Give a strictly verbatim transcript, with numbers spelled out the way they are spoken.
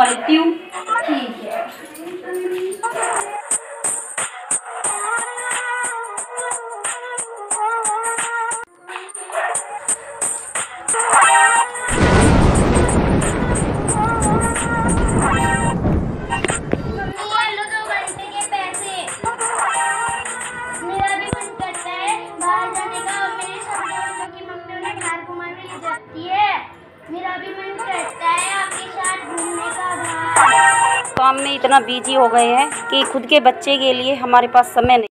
लेती हूँ। ठीक है। मेरा भी मन करता है आपके साथ घूमने का बाहर। काम में इतना बिजी हो गए हैं कि खुद के बच्चे के लिए हमारे पास समय नहीं।